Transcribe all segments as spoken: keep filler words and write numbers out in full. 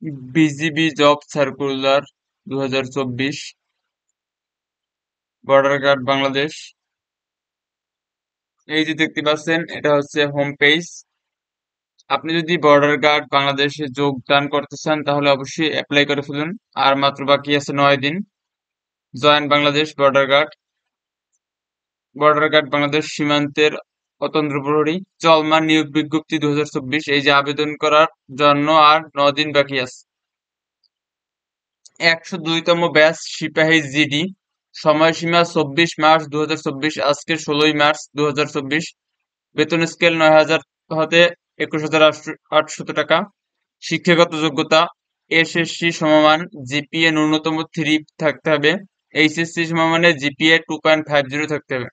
BGB job circular দুই হাজার চব্বিশ, বর্ডার গার্ড বাংলাদেশ। এই যে দেখতে পাচ্ছেন, এটা হচ্ছে হোম পেজ। আপনি যদি বর্ডার গার্ড বাংলাদেশে যোগদান করতে চান তাহলে অবশ্যই অ্যাপ্লাই করে ফেলুন। আর মাত্র বাকি আছে নয় দিন। Join Bangladesh border guard. Border guard Bangladesh সীমান্তের অতন্ত্র প্রহরী চলমান নিয়োগ বিজ্ঞপ্তি দুই হাজার চব্বিশ। এই যে আবেদন করার জন্য আর ন দিন বাকি আছে। একশো দুইতম ব্যাচ সিপাহী জিডি, সময়সীমা চব্বিশ মার্চ দু হাজার চব্বিশ, আজকে ষোলোই মার্চ দু হাজার চব্বিশ। বেতন স্কেল নয় হাজার হতে একুশ হাজার আটশত টাকা। শিক্ষাগত যোগ্যতা এসএসসি সমমান, জিপিএ ন্যূনতম থ্রি থাকতে হবে। এইচএসসি সমমানের GPA two point five zero থাকতে হবে।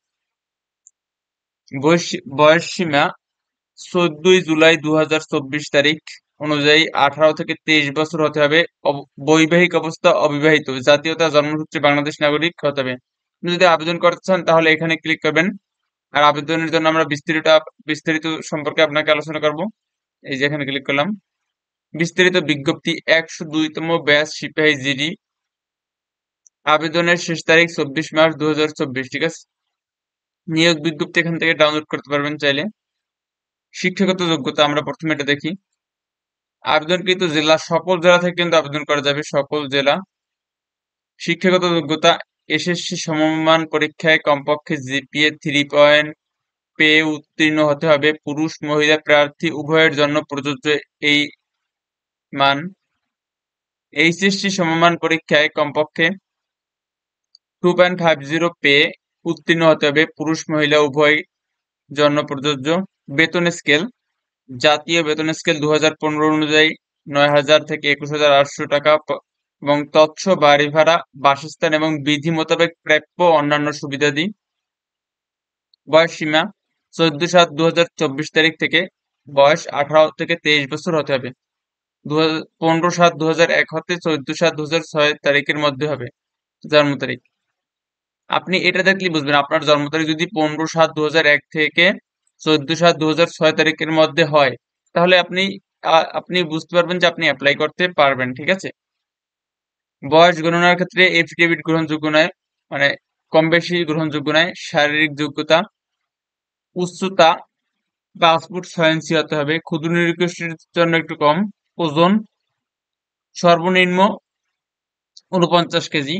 বয়স বয়স সীমা চোদ্দই জুলাই দু হাজার চব্বিশ তারিখ অনুযায়ী আঠারো থেকে তেইশ বছর হতে হবে। অব- বৈবাহিক অবস্থা অবিবাহিত, জাতীয়তা জন্মসূত্রে বাংলাদেশ নাগরিক হতে হবে। আপনি যদি আবেদন করতে চান তাহলে এখানে ক্লিক করবেন। আর আবেদনের জন্য আমরা বিস্তারিত বিস্তারিত সম্পর্কে আপনাকে আলোচনা করব। এই যে এখানে ক্লিক করলাম। বিস্তারিত বিজ্ঞপ্তি একশো দুইতম ব্যাচ সিপাহী জিডি, আবেদনের শেষ তারিখ চব্বিশ মার্চ দু হাজার চব্বিশ। ঠিক আছে, নিয়োগ বিজ্ঞপ্তি এখান থেকে ডাউনলোড করতে পারবেন চাইলে। শিক্ষাগত যোগ্যতা আমরা প্রথমে এটা দেখি। আবেদনকৃত জেলা সকল জেলা থেকে কিন্তু আবেদন করা যাবে, সকল জেলা। শিক্ষাগত যোগ্যতা এসএসসি সমমান পরীক্ষায় কমপক্ষে জিপিএ থ্রি পয়েন্ট পেয়ে উত্তীর্ণ হতে হবে। পুরুষ মহিলা প্রার্থী উভয়ের জন্য প্রযোজ্য এই মান। এইচএসসি সমমান পরীক্ষায় কমপক্ষে টু পয়েন্ট ফাইভ জিরো পেয়ে উত্তীর্ণ হতে হবে। পুরুষ মহিলা উভয় জন্য প্রযোজ্য। বেতন স্কেল জাতীয় বেতন স্কেল দু হাজার পনেরো অনুযায়ী নয় হাজার থেকে একুশ হাজার আটশো টাকা প- এবং তৎস বাড়ি ভাড়া, বাসস্থান এবং বিধি মোতাবেক প্রাপ্য অন্যান্য সুবিধাদি। বয়স সীমা চোদ্দ সাত দু হাজার চব্বিশ তারিখ থেকে বয়স আঠারো থেকে তেইশ বছর হতে হবে। দু পনেরো সাত দু হাজার এক হতে চোদ্দ সাত দু হাজার ছয় তারিখের মধ্যে হবে জন্ম তারিখ। আপনি এটা দেখলে বুঝবেন আপনার জন্ম তারিখ যদি পনেরো সাত দু হাজার এক থেকে চোদ্দ সাত দু হাজার ছয় তারিখের মধ্যে হয় তাহলে আপনি আ- আপনি বুঝতে পারবেন যে আপনি অ্যাপ্লাই করতে পারবেন। ঠিক আছে, বয়স গণনার ক্ষেত্রে এফিডেভিট গ্রহণযোগ্য নয়, মানে কম বেশি গ্রহণযোগ্য নয়। শারীরিক যোগ্যতা উচ্চতা পাঁচ ফুট ছয় ইঞ্চি হতে হবে, ক্ষুদ্র নিরক্ষের জন্য একটু কম। ওজন সর্বনিম্ন উনপঞ্চাশ কেজি।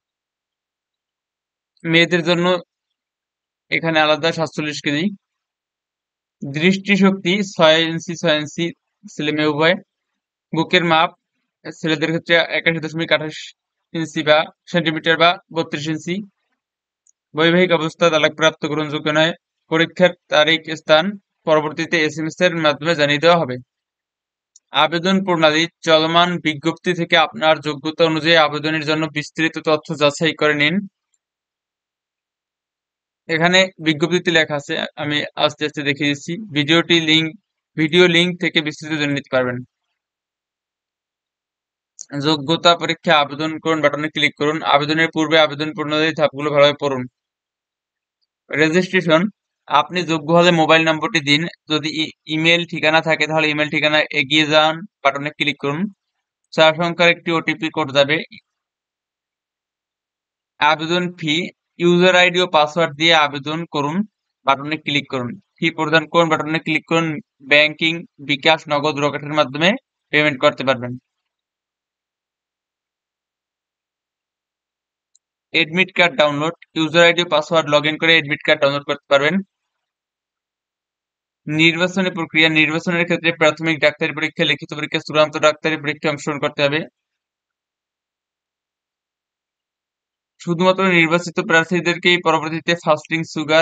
মেয়েদের জন্য এখানে আলাদা সাতচল্লিশ কেজি। দৃষ্টিশক্তি ছয় ইঞ্চি ছয় ইঞ্চি ছেলে মেয়ে উভয়। বুকের মাপ ছেলেদের ক্ষেত্রে একাশি দশমিক আঠাশ ইঞ্চি বা সেন্টিমিটার বা বত্রিশ ইঞ্চি। বৈবাহিক অবস্থা তালাকপ্রাপ্ত গ্রহণযোগ্য নয়। পরীক্ষার তারিখ স্থান পরবর্তীতে এস এম এস এর মাধ্যমে জানিয়ে দেওয়া হবে। আবেদন প্রণালী চলমান বিজ্ঞপ্তি থেকে আপনার যোগ্যতা অনুযায়ী আবেদনের জন্য বিস্তৃত তথ্য যাচাই করে নিন। এখানে বিজ্ঞপ্তিতে লেখা আছে, আমি আস্তে আস্তে দেখিয়ে দিচ্ছি। ভিডিওটি লিঙ্ক ভিডিও লিঙ্ক থেকে বিস্তৃত জেনে নিতে পারবেন। যোগ্যতা পরীক্ষা আবেদন করুন বাটনে ক্লিক করুন। আবেদনের পূর্বে আবেদন প্রণালীর ধাপগুলো ভালোভাবে পড়ুন। রেজিস্ট্রেশন আপনি যোগ্য হলে মোবাইল নম্বরটি দিন। যদি ইমেল ঠিকানা থাকে তাহলে ইমেল ঠিকানা এগিয়ে যান বাটনে ক্লিক করুন। চার সংখ্যার একটি ওটিপি কোড যাবে। আবেদন ফি ইউজার আইডি ও পাসওয়ার্ড দিয়ে আবেদন করুন বাটনে ক্লিক করুন। ফি প্রদান করুন বাটনে ক্লিক করুন। ব্যাংকিং বিকাশ নগদ রকেটের মাধ্যমে পেমেন্ট করতে পারবেন। Admit card download user ID ও পাসওয়ার্ড লগ ইন করে এডমিট কার্ড ডাউনলোড করতে পারবেন। নির্বাচনী প্রক্রিয়া নির্বাচনের ক্ষেত্রে প্রাথমিক ডাক্তারি পরীক্ষা, লিখিত পরীক্ষা, চূড়ান্ত ডাক্তারি পরীক্ষায় অংশগ্রহণ করতে হবে। শুধুমাত্র নির্বাচিত প্রার্থীদেরকেই পরবর্তীতে ফাস্টিং সুগার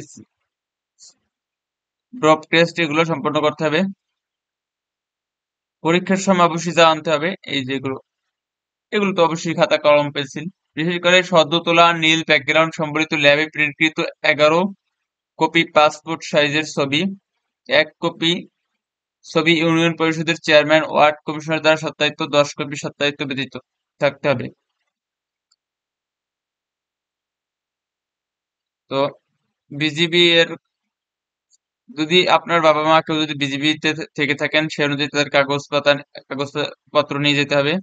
ড্রপ টেস্ট এগুলো সম্পন্ন করতে হবে। পরীক্ষার সময় অবশ্যই যা আনতে হবে এই যেগুলো, এগুলো তো অবশ্যই খাতা কলম পেন্সিল। বিশেষ করে সদ্য তোলা নীল ব্যাকগ্রাউন্ড সম্বলিত ল্যাবে প্রিন্টকৃত এগারো কপি পাসপোর্ট সাইজের ছবি, এক কপি ছবি ইউনিয়ন পরিষদের চেয়ারম্যান ওয়ার্ড কমিশনার দ্বারা সত্যায়িত, দশ কপি সত্যায়িত ব্যতীত থাকতে হবে। তো বিজিবি এর যদি আপনার বাবা মা কেউ যদি বিজিবিতে থেকে থাকেন সে অনুযায়ী তাদের কাগজ পাতা কাগজপত্র নিয়ে যেতে হবে।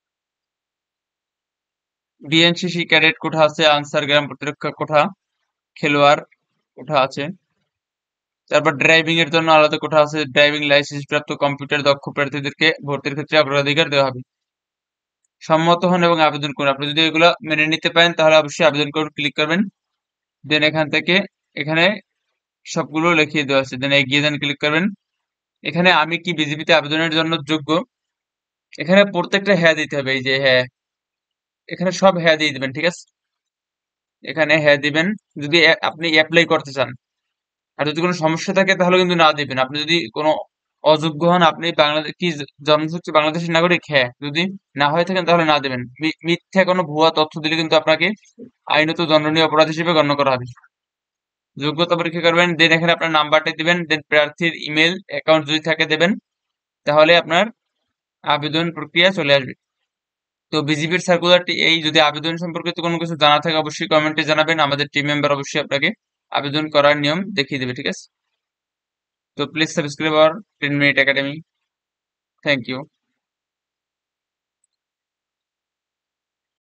বিএনসিসি ক্যাডেট কোঠা আছে, আনসার গ্রাম প্রতিরক্ষা কোঠা, খেলোয়াড় কোঠা আছে। তারপর ড্রাইভিং এর জন্য আলাদা কোঠা আছে, ড্রাইভিং লাইসেন্স প্রাপ্ত কম্পিউটার দক্ষ প্রার্থীদেরকে ভর্তির ক্ষেত্রে অগ্রাধিকার দেওয়া হবে। সম্মত হন এবং আবেদন করুন। আপনি যদি এগুলো মেনে নিতে পারেন তাহলে অবশ্যই আবেদন করুন ক্লিক করবেন। দেন এখান থেকে এখানে সবগুলো লিখিয়ে দেওয়া আছে, দেন এগিয়ে দেন ক্লিক করবেন। এখানে আমি কি বিজেপিতে আবেদনের জন্য যোগ্য, এখানে প্রত্যেকটা হ্যাঁ দিতে হবে। এই যে হ্যাঁ, এখানে সব হ্যাঁ দিয়ে দিবেন, ঠিক আছে। এখানে হ্যাঁ দিবেন যদি এ- আপনি অ্যাপ্লাই করতে চান। আর যদি কোনো সমস্যা থাকে তাহলে কিন্তু না দিবেন। আপনি যদি কোনো অযোগ্য হন, আপনি বাংলাদেশ কি জন্মসূত্রে বাংলাদেশের নাগরিক, হ্যাঁ। যদি না হয়ে থাকেন তাহলে না দেবেন। মি- মিথ্যা কোনো ভুয়া তথ্য দিলে কিন্তু আপনাকে আইনত দণ্ডনীয় অপরাধ হিসেবে গণ্য করা হবে। যোগ্যতা পরীক্ষা করবেন, দেন এখানে আপনার নাম্বারটা দিবেন, দেন প্রার্থীর ইমেল অ্যাকাউন্ট যদি থাকে দেবেন, তাহলে আপনার আবেদন প্রক্রিয়া চলে আসবে। তো বিজিবির সার্কুলারটি এই। যদি আবেদন সম্পর্কিত কোনো কিছু জানা থাকে অবশ্যই কমেন্টে জানাবেন, আমাদের টিম মেম্বার অবশ্যই আপনাকে আবেদন করার নিয়ম দেখিয়ে দেবে, ঠিক আছে। তো please subscribe our ten minute academy. Thank you.